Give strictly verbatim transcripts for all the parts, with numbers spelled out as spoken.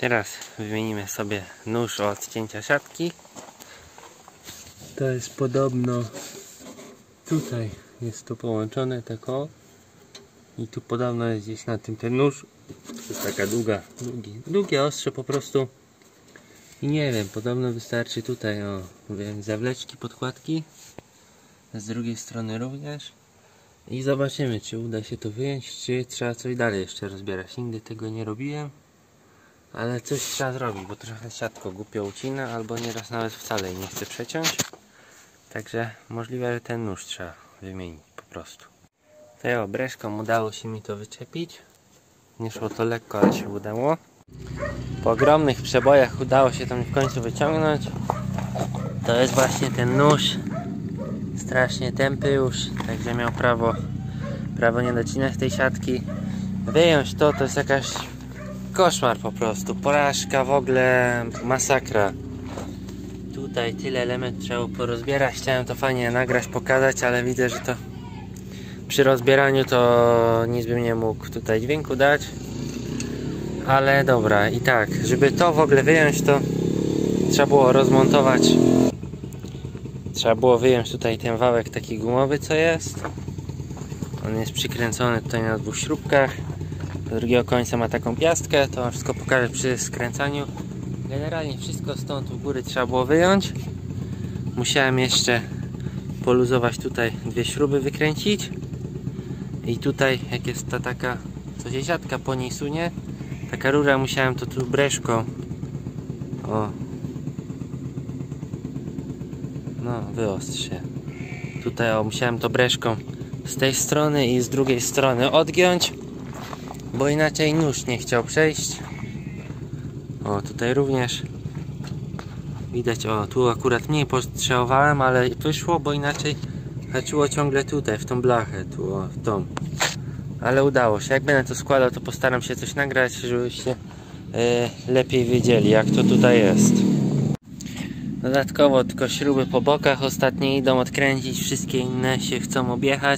Teraz wymienimy sobie nóż od odcięcia siatki. To jest podobno tutaj jest to połączone tako i tu podobno jest gdzieś na tym ten nóż. To jest taka długa, długi, długie ostrze po prostu i nie wiem, podobno wystarczy tutaj o wiem, zawleczki, podkładki, z drugiej strony również i zobaczymy, czy uda się to wyjąć, czy trzeba coś dalej jeszcze rozbierać. Nigdy tego nie robiłem, ale coś trzeba zrobić, bo trochę siatko głupio ucina, albo nieraz nawet wcale jej nie chce przeciąć. Także możliwe, że ten nóż trzeba wymienić po prostu. Tutaj o, breszką udało się mi to wyczepić. Nie szło to lekko, ale się udało. Po ogromnych przebojach udało się to mi w końcu wyciągnąć. To jest właśnie ten nóż. Strasznie tępy już, także miał prawo, prawo nie docinać tej siatki. Wyjąć to, to jest jakaś koszmar po prostu. Porażka, w ogóle masakra. Tutaj tyle elementów trzeba porozbierać. Chciałem to fajnie nagrać, pokazać, ale widzę, że to przy rozbieraniu to nic bym nie mógł tutaj dźwięku dać. Ale dobra, i tak, żeby to w ogóle wyjąć, to trzeba było rozmontować. Trzeba było wyjąć tutaj ten wałek taki gumowy, co jest. On jest przykręcony tutaj na dwóch śrubkach. Do drugiego końca ma taką piastkę. To wam wszystko pokażę przy skręcaniu. Generalnie wszystko stąd u góry trzeba było wyjąć. Musiałem jeszcze poluzować tutaj dwie śruby, wykręcić. I tutaj jak jest ta taka, co się siatka po niej sunie, taka rura, musiałem to tu breszką, o, no wyostrz się. Tutaj o, musiałem to breszką z tej strony i z drugiej strony odgiąć, bo inaczej nóż nie chciał przejść. O, tutaj również widać, o, tu akurat mniej postrzałowałem, ale wyszło, bo inaczej haczyło ciągle tutaj, w tą blachę, tu, o, w tą. Ale udało się. Jak będę to składał, to postaram się coś nagrać, żebyście yy, lepiej wiedzieli, jak to tutaj jest. Dodatkowo tylko śruby po bokach ostatnie idą odkręcić, wszystkie inne się chcą objechać.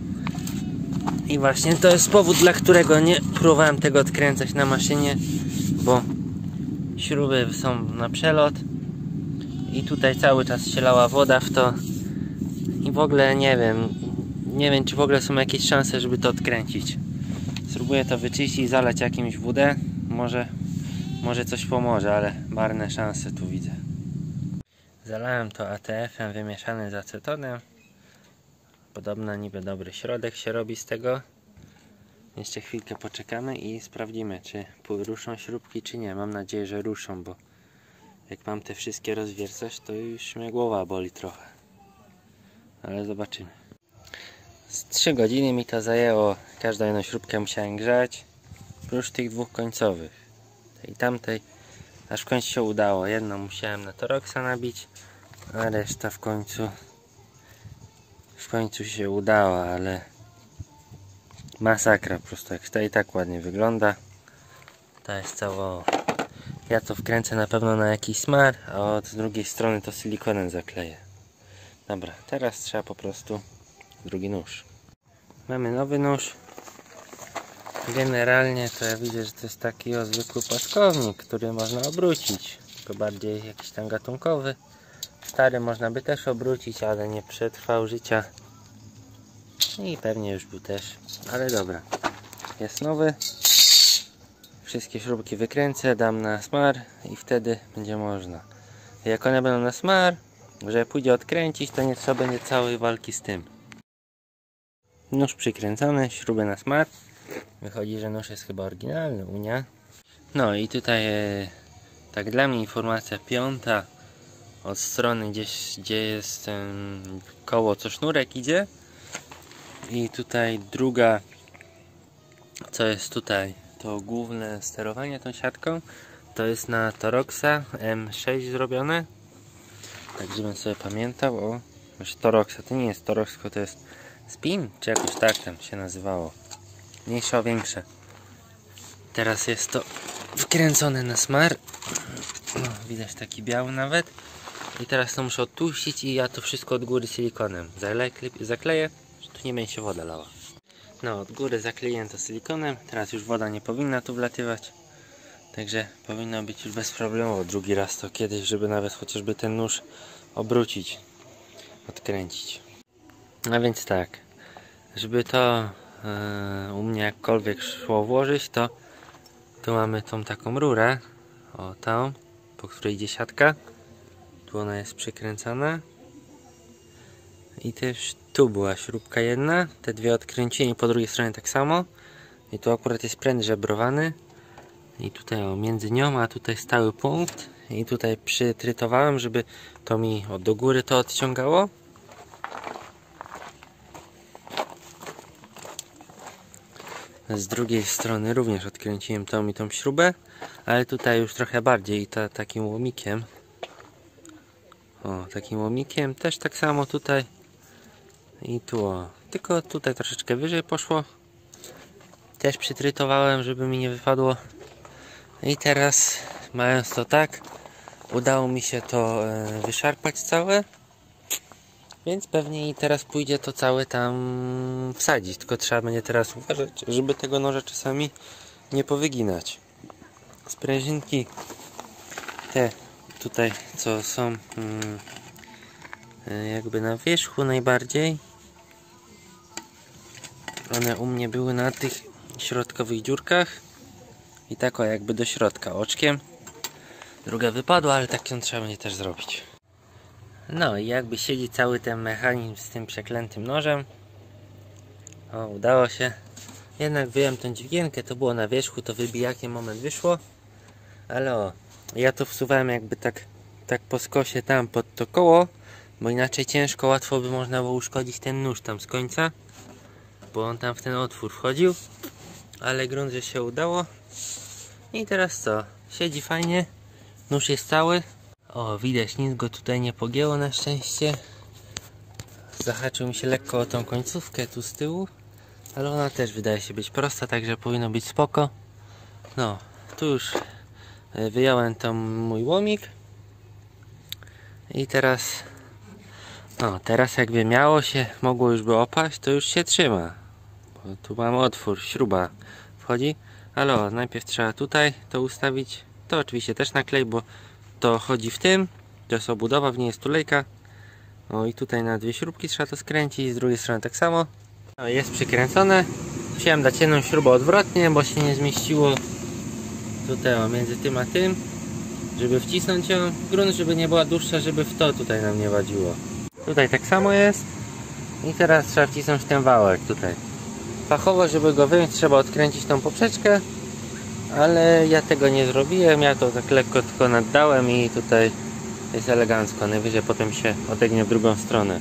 I właśnie to jest powód, dla którego nie próbowałem tego odkręcać na maszynie, bo śruby są na przelot i tutaj cały czas się lała woda w to i w ogóle nie wiem, nie wiem czy w ogóle są jakieś szanse, żeby to odkręcić. Spróbuję to wyczyścić, zalać jakimś W D, może, może coś pomoże, ale marne szanse tu widzę. Zalałem to A T F-em wymieszany z acetonem. Podobno niby dobry środek się robi z tego. Jeszcze chwilkę poczekamy i sprawdzimy, czy ruszą śrubki, czy nie. Mam nadzieję, że ruszą, bo jak mam te wszystkie rozwiercać, to już mnie głowa boli trochę. Ale zobaczymy. Z trzy godziny mi to zajęło. Każdą jedną śrubkę musiałem grzać. Prócz tych dwóch końcowych. Tej i tamtej. Aż w końcu się udało. Jedną musiałem na Toroxa nabić, a reszta w końcu w końcu się udało, ale masakra po prostu. Jak to i tak ładnie wygląda. To jest cało. Ja to wkręcę na pewno na jakiś smar, a od drugiej strony to silikonem zakleję. Dobra, teraz trzeba po prostu drugi nóż. Mamy nowy nóż. Generalnie to ja widzę, że to jest taki o zwykły płaskownik, który można obrócić. Tylko bardziej jakiś tam gatunkowy. Stary można by też obrócić, ale nie przetrwał życia. I pewnie już był też. Ale dobra. Jest nowy. Wszystkie śrubki wykręcę, dam na smar i wtedy będzie można. Jak one będą na smar, że pójdzie odkręcić, to nie trzeba będzie całej walki z tym. Nóż przykręcony, śrubę na smar. Wychodzi, że nóż jest chyba oryginalny, Unia. No i tutaj e, tak dla mnie informacja piąta od strony gdzieś, gdzie jest e, koło, co sznurek idzie. I tutaj druga, co jest tutaj, to główne sterowanie tą siatką. To jest na Toroxa M sześć zrobione. Tak żebym sobie pamiętał. O, już Toroxa, to nie jest Torox, to jest Spin, czy jakoś tak tam się nazywało. Mniejsze o większe. Teraz jest to wkręcone na smar. No, widać taki biały nawet. I teraz to muszę odtłuścić i ja to wszystko od góry silikonem zakleję, że tu nie będzie się woda lała. No, od góry zakleję to silikonem. Teraz już woda nie powinna tu wlatywać. Także powinno być już bezproblemowo drugi raz to kiedyś, żeby nawet chociażby ten nóż obrócić, odkręcić. A więc tak, żeby to yy, u mnie jakkolwiek szło włożyć, to tu mamy tą taką rurę, o tą, po której idzie siatka. Tu ona jest przykręcana. I też tu była śrubka jedna, te dwie odkręciłem i po drugiej stronie tak samo. I tu akurat jest pręt żebrowany. I tutaj o, między nią a tutaj stały punkt. I tutaj przytrytowałem, żeby to mi od do góry to odciągało. Z drugiej strony również odkręciłem tą i tą śrubę, ale tutaj już trochę bardziej i ta, takim łomikiem. O, takim łomikiem też tak samo tutaj i tu, o. Tylko tutaj troszeczkę wyżej poszło. Też przytrytowałem, żeby mi nie wypadło. I teraz, mając to tak, udało mi się to e, wyszarpać całe. Więc pewnie i teraz pójdzie to całe tam wsadzić. Tylko trzeba będzie teraz uważać, żeby tego noża czasami nie powyginać. Sprężynki te tutaj, co są mm, jakby na wierzchu najbardziej, one u mnie były na tych środkowych dziurkach i tak o, jakby do środka oczkiem. Druga wypadła, ale tak ją trzeba będzie też zrobić. No i jakby siedzi cały ten mechanizm z tym przeklętym nożem. O, udało się. Jednak wyjąłem tą dźwigienkę, to było na wierzchu, to wybijakiem moment wyszło. Ale o, ja to wsuwałem jakby tak, tak po skosie tam pod to koło, bo inaczej ciężko, łatwo by można było uszkodzić ten nóż tam z końca, bo on tam w ten otwór wchodził. Ale grunt, że się udało. I teraz co? Siedzi fajnie. Nóż jest cały. O, widać, nic go tutaj nie pogięło na szczęście. Zahaczył mi się lekko o tą końcówkę tu z tyłu, ale ona też wydaje się być prosta, także powinno być spoko. No, tu już wyjąłem tam mój łomik. I teraz no, teraz jakby miało się, mogło już by opaść, to już się trzyma. Bo tu mam otwór, śruba wchodzi. Ale o, najpierw trzeba tutaj to ustawić. To oczywiście też naklej, bo to chodzi w tym. To jest obudowa, w niej jest tulejka. O, i tutaj na dwie śrubki trzeba to skręcić, z drugiej strony tak samo. No, jest przykręcone. Musiałem dać jedną śrubę odwrotnie, bo się nie zmieściło tutaj o, między tym a tym, żeby wcisnąć ją. Grunt, żeby nie była dłuższa, żeby w to tutaj nam nie wadziło. Tutaj tak samo jest. I teraz trzeba wcisnąć ten wałek tutaj. Fachowo, żeby go wyjąć, trzeba odkręcić tą poprzeczkę, ale ja tego nie zrobiłem, ja to tak lekko tylko naddałem i tutaj jest elegancko, najwyżej potem się odegnie w drugą stronę.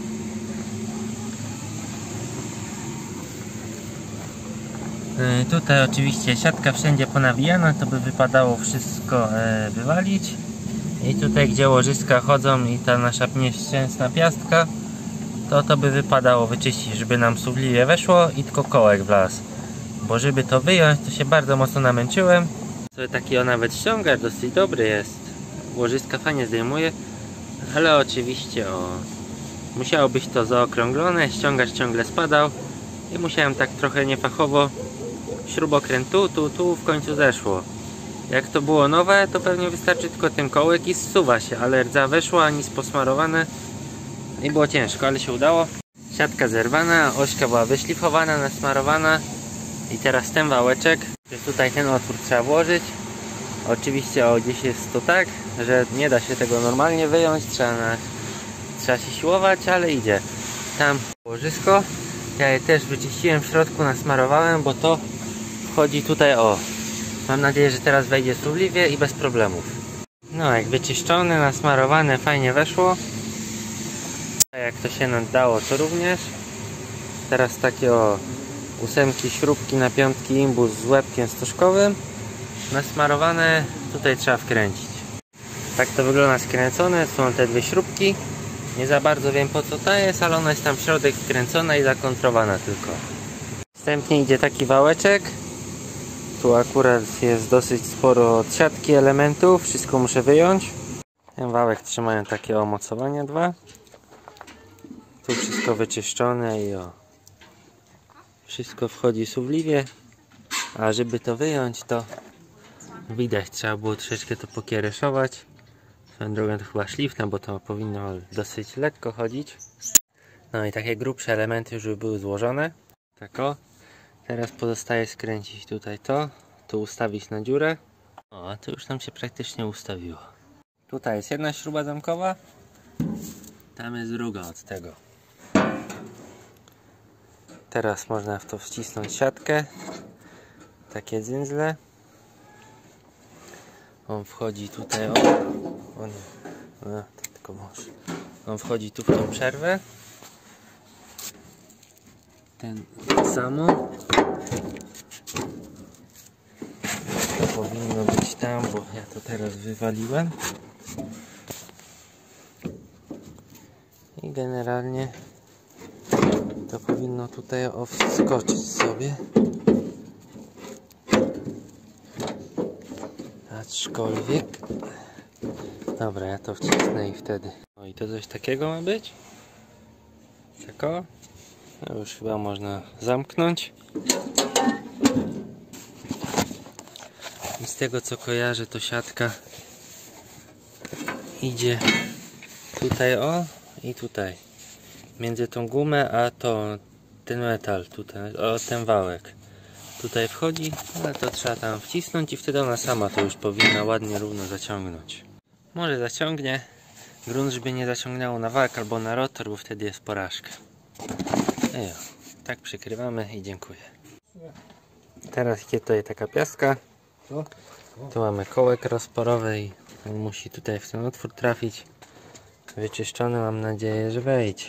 Yy, tutaj oczywiście siatka wszędzie ponawijana, to by wypadało wszystko yy, wywalić. I tutaj, gdzie łożyska chodzą i ta nasza nieszczęsna piastka, to to by wypadało wyczyścić, żeby nam suwliwie weszło i tylko kołek wlazł. Bo żeby to wyjąć, to się bardzo mocno namęczyłem. Sobie taki o nawet ściągacz dosyć dobry jest. Łożyska fajnie zdejmuje, ale oczywiście o, musiało być to zaokrąglone, ściągacz ciągle spadał i musiałem tak trochę niefachowo śrubokręt tu, tu, tu, w końcu zeszło. Jak to było nowe, to pewnie wystarczy tylko ten kołek i zsuwa się, ale rdza weszła, nic posmarowane i było ciężko, ale się udało. Siatka zerwana, ośka była wyszlifowana, nasmarowana i teraz ten wałeczek, tutaj ten otwór trzeba włożyć. Oczywiście o, gdzieś jest to tak, że nie da się tego normalnie wyjąć, trzeba, na, trzeba się siłować, ale idzie. Tam łożysko, ja je też wyczyściłem w środku, nasmarowałem, bo to wchodzi tutaj o. Mam nadzieję, że teraz wejdzie suwliwie i bez problemów. No, jak wyczyszczone, nasmarowane, fajnie weszło. Jak to się nadało, to również. Teraz takie o ósemki, śrubki na piątki imbus z łebkiem stożkowym. Nasmarowane, tutaj trzeba wkręcić. Tak to wygląda skręcone, są te dwie śrubki. Nie za bardzo wiem, po co ta jest, ale ona jest tam w środek wkręcona i zakontrowana tylko. Następnie idzie taki wałeczek. Tu akurat jest dosyć sporo od siatki elementów, wszystko muszę wyjąć. Ten wałek trzymają takie omocowania dwa. Tu wszystko wyczyszczone i o, wszystko wchodzi suwliwie. A żeby to wyjąć, to Widać, trzeba było troszeczkę to pokiereszować. Swoją drogą to chyba szlifna, bo to powinno dosyć lekko chodzić. No i takie grubsze elementy już były złożone. Tak o. Teraz pozostaje skręcić tutaj to, tu ustawić na dziurę. O, a to już nam się praktycznie ustawiło. Tutaj jest jedna śruba zamkowa, tam jest druga od tego. Teraz można w to wcisnąć siatkę, takie dzyndzle. On wchodzi tutaj, o, on, no, to tylko może. On wchodzi tu w tą przerwę. Ten tak samo. To powinno być tam, bo ja to teraz wywaliłem. I generalnie to powinno tutaj wskoczyć sobie. Aczkolwiek. Dobra, ja to wcisnę i wtedy. No i to coś takiego ma być. Tak o. No już chyba można zamknąć. I z tego co kojarzę, to siatka idzie tutaj o i tutaj. Między tą gumę a to ten metal tutaj, o ten wałek. Tutaj wchodzi, ale to trzeba tam wcisnąć i wtedy ona sama to już powinna ładnie równo zaciągnąć. Może zaciągnie. Grunt, żeby nie zaciągnęło na wałek albo na rotor, bo wtedy jest porażka. No jo, tak przykrywamy i dziękuję. Teraz idzie tutaj taka piaska. Tu mamy kołek rozporowy i on musi tutaj w ten otwór trafić. Wyczyszczony, mam nadzieję, że wejdzie.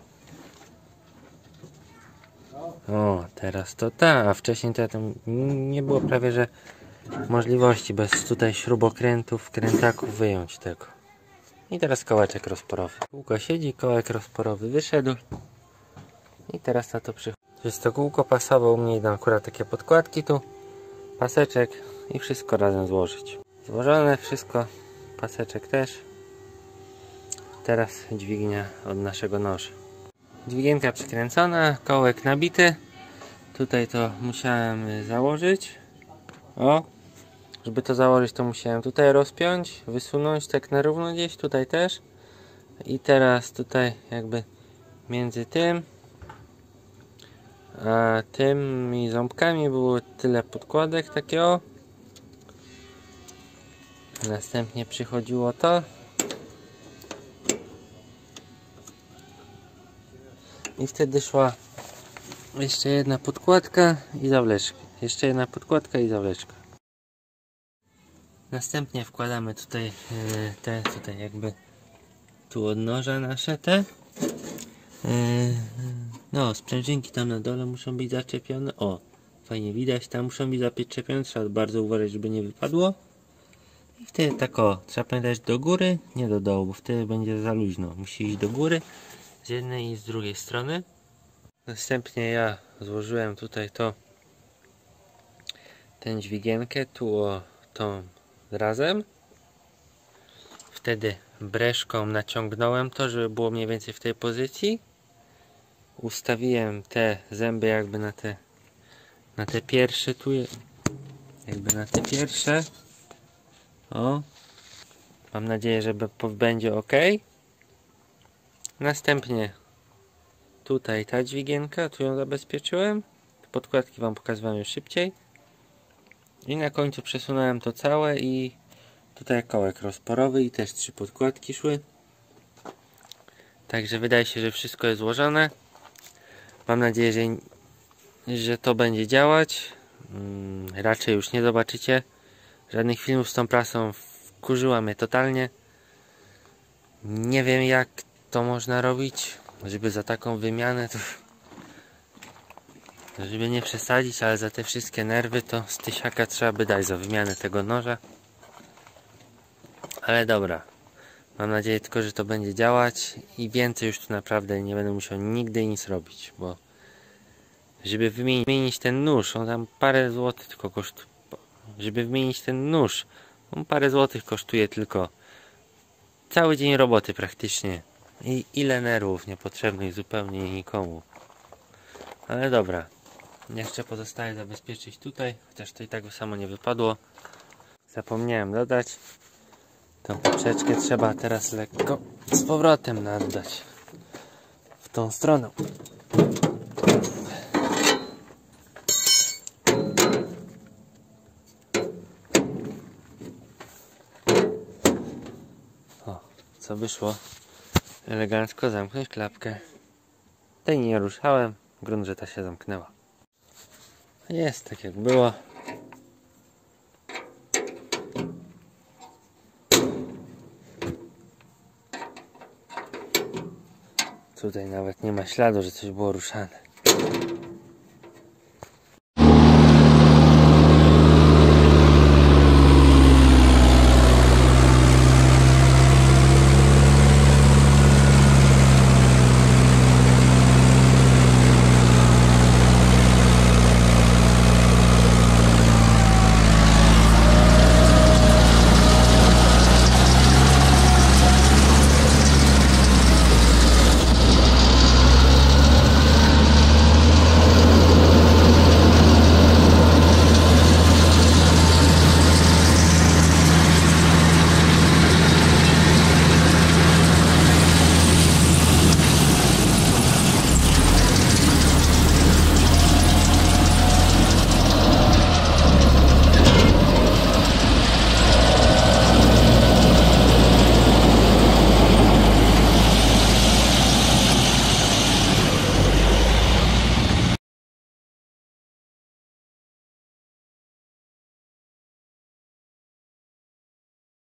O, teraz to ta, a wcześniej to tam nie było prawie, że możliwości bez tutaj śrubokrętów, krętaków wyjąć tego. I teraz kołeczek rozporowy. Kółko siedzi, kołek rozporowy wyszedł. I teraz na to przychodzi. Jest to kółko pasowe, u mnie idą akurat takie podkładki tu. Paseczek i wszystko razem złożyć. Złożone wszystko, paseczek też. Teraz dźwignia od naszego noża. Dźwigienka przykręcona, kołek nabity. Tutaj to musiałem założyć. O, żeby to założyć, to musiałem tutaj rozpiąć, wysunąć tak na równo gdzieś, tutaj też. I teraz tutaj jakby między tym a tymi ząbkami było tyle podkładek takiego. Następnie przychodziło to. I wtedy szła jeszcze jedna podkładka i zawleczka. Jeszcze jedna podkładka i zawleczka. Następnie wkładamy tutaj te, tutaj jakby tu od noża nasze te. No, sprężynki tam na dole muszą być zaczepione. O, fajnie widać, tam muszą być zaczepione. Trzeba bardzo uważać, żeby nie wypadło. I wtedy tak o, trzeba pamiętać do góry, nie do dołu, bo wtedy będzie za luźno. Musi iść do góry z jednej i z drugiej strony. Następnie ja złożyłem tutaj to, tę dźwigienkę, tu o tą razem. Wtedy breszką naciągnąłem to, żeby było mniej więcej w tej pozycji. Ustawiłem te zęby jakby na te na te pierwsze tu, jakby na te pierwsze. O, mam nadzieję, że będzie ok. Następnie tutaj ta dźwigienka, tu ją zabezpieczyłem. Podkładki wam pokazywałem już szybciej. I na końcu przesunąłem to całe i tutaj kołek rozporowy i też trzy podkładki szły. Także wydaje się, że wszystko jest złożone. Mam nadzieję, że, że to będzie działać. Hmm, raczej już nie zobaczycie żadnych filmów z tą prasą. Wkurzyła mnie totalnie. Nie wiem, jak to można robić, żeby za taką wymianę to, żeby nie przesadzić, ale za te wszystkie nerwy to z tysiaka trzeba by dać za wymianę tego noża. Ale dobra, mam nadzieję tylko, że to będzie działać i więcej już tu naprawdę nie będę musiał nigdy nic robić, bo żeby wymienić ten nóż, on tam parę złotych tylko kosztuje. Żeby wymienić ten nóż, on parę złotych kosztuje tylko. Cały dzień roboty praktycznie. I ile nerwów niepotrzebnych zupełnie nikomu. Ale dobra. Jeszcze pozostaje zabezpieczyć tutaj, chociaż to i tak samo nie wypadło. zapomniałem dodać. Tą poprzeczkę trzeba teraz lekko z powrotem naddać w tą stronę. O, co wyszło? Elegancko zamknąć klapkę. Tej nie ruszałem, grunt, że ta się zamknęła. Jest tak jak było. Tutaj nawet nie ma śladu, że coś było ruszane.